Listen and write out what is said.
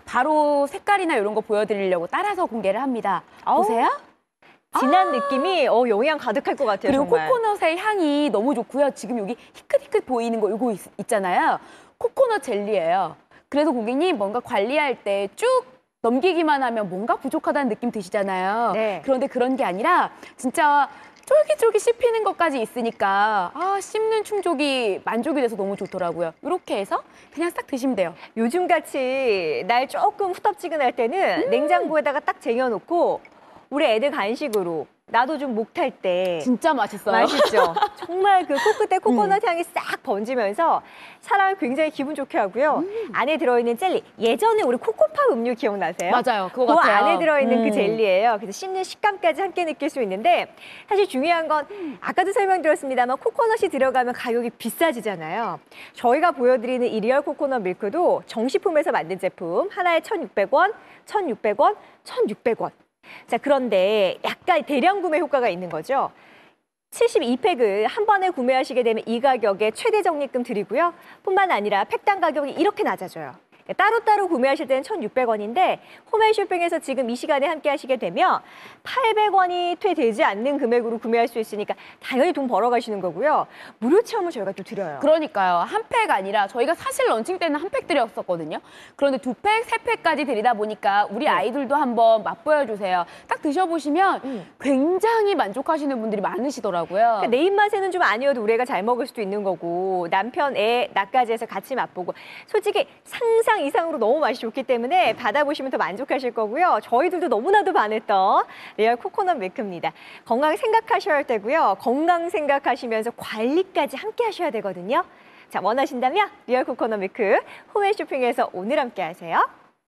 바로 색깔이나 이런 거 보여드리려고 따라서 공개를 합니다. 보세요. 진한 느낌이 영양 가득할 것 같아요. 그리고 정말. 코코넛의 향이 너무 좋고요. 지금 여기 희끗희끗 보이는 거 이거 있잖아요. 코코넛 젤리예요. 그래서 고객님 뭔가 관리할 때 쭉 넘기기만 하면 뭔가 부족하다는 느낌 드시잖아요. 네. 그런데 그런 게 아니라 진짜 쫄깃쫄깃 씹히는 것까지 있으니까 씹는 충족이 만족이 돼서 너무 좋더라고요. 이렇게 해서 그냥 싹 드시면 돼요. 요즘같이 날 조금 후텁지근할 때는 냉장고에다가 딱 쟁여놓고 우리 애들 간식으로 나도 좀 목 탈 때 진짜 맛있어요. 맛있죠? 정말 그 코끝에 코코넛 향이 싹 번지면서 사람을 굉장히 기분 좋게 하고요. 안에 들어있는 젤리, 예전에 우리 코코팝 음료 기억나세요? 맞아요. 그거 그 같아요. 안에 들어있는 그 젤리예요. 그래서 씹는 식감까지 함께 느낄 수 있는데 사실 중요한 건 아까도 설명드렸습니다만 코코넛이 들어가면 가격이 비싸지잖아요. 저희가 보여드리는 이 리얼 코코넛 밀크도 정식품에서 만든 제품 하나에 1,600원, 1,600원, 1,600원. 자, 그런데 약간 대량 구매 효과가 있는 거죠. 72팩을 한 번에 구매하시게 되면 이 가격에 최대 적립금 드리고요. 뿐만 아니라 팩당 가격이 이렇게 낮아져요. 따로따로 구매하실 때는 1,600원인데 홈앤쇼핑에서 지금 이 시간에 함께 하시게 되면 800원이 되지 않는 금액으로 구매할 수 있으니까 당연히 돈 벌어가시는 거고요. 무료 체험을 저희가 또 드려요. 그러니까요. 한 팩 아니라 저희가 사실 런칭 때는 한 팩 드렸었거든요. 그런데 2팩, 3팩까지 드리다 보니까 우리 아이들도 한번 맛보여주세요. 딱 드셔보시면 굉장히 만족하시는 분들이 많으시더라고요. 그러니까 내 입맛에는 좀 아니어도 우리 애가 잘 먹을 수도 있는 거고 남편, 애, 나까지 해서 같이 맛보고 솔직히 상상 이상으로 너무 맛이 좋기 때문에 받아보시면 더 만족하실 거고요. 저희들도 너무나도 반했던 리얼 코코넛 밀크입니다. 건강 생각하셔야 할 때고요. 건강 생각하시면서 관리까지 함께 하셔야 되거든요. 자, 원하신다면 리얼 코코넛 밀크 홈앤쇼핑에서 오늘 함께 하세요.